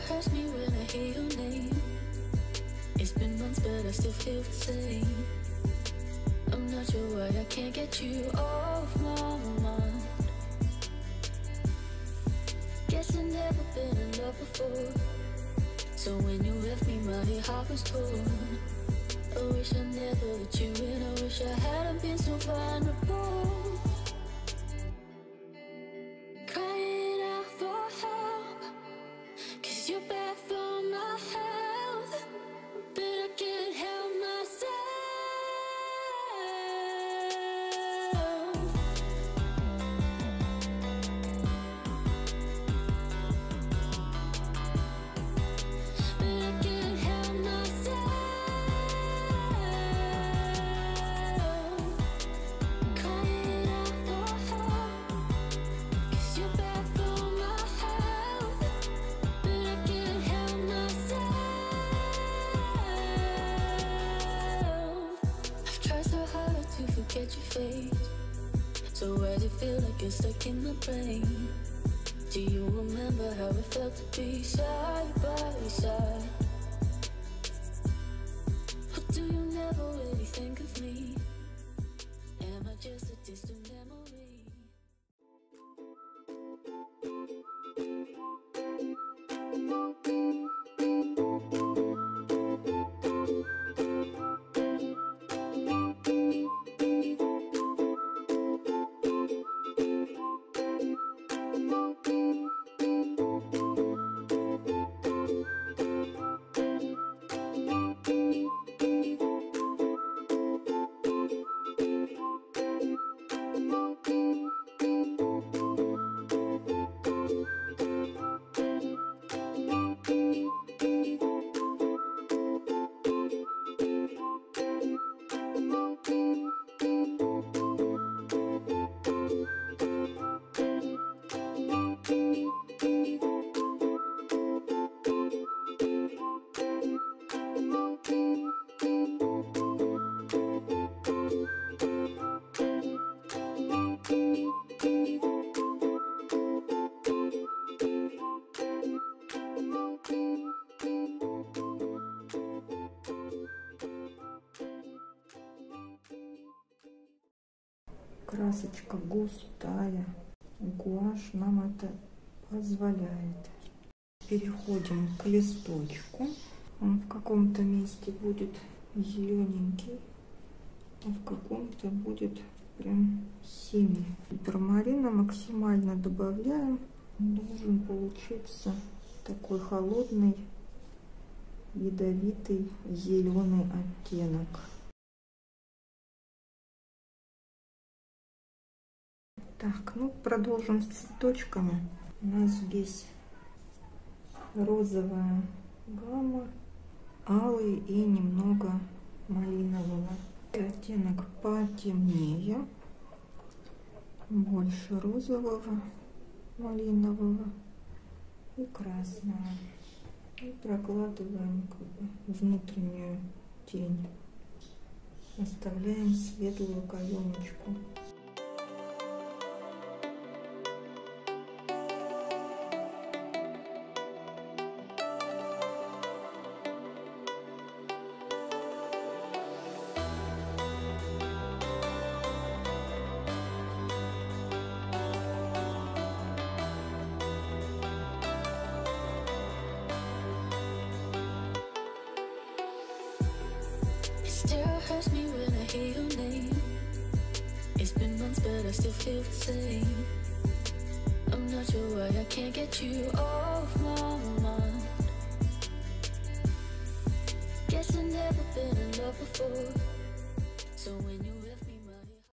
hurts me when I hear your name. It's been months but I still feel the same. I'm not sure why I can't get you off my mind. Guess I've never been in love before, so when you left me my heart was torn. I wish I never let you in, I wish I hadn't been so vulnerable. Crying out for help, 'cause you're bad for my health, but I can't help myself. But I can't help myself. Crying out for help, 'cause you're bad for my health, but I can't help myself. I've tried so hard to forget your face, so why does it feel like you're stuck in my brain? Do you remember how it felt to be side by side? Or do you never really think of me? Am I just a distant memory? Красочка густая, гуашь нам это позволяет. Переходим к листочку. Он в каком-то месте будет зелененький, а в каком-то будет прям синий. Гипермарина максимально добавляем. Должен получиться такой холодный, ядовитый зеленый оттенок. Так, ну продолжим с цветочками. У нас здесь розовая гамма, алый и немного малинового. Оттенок потемнее, больше розового, малинового и красного. И прокладываем внутреннюю тень. Оставляем светлую каемочку. Hurts me when I hear your name. It's been months but I still feel the same. I'm not sure why I can't get you off my mind. Guess I've never been in love before, so when you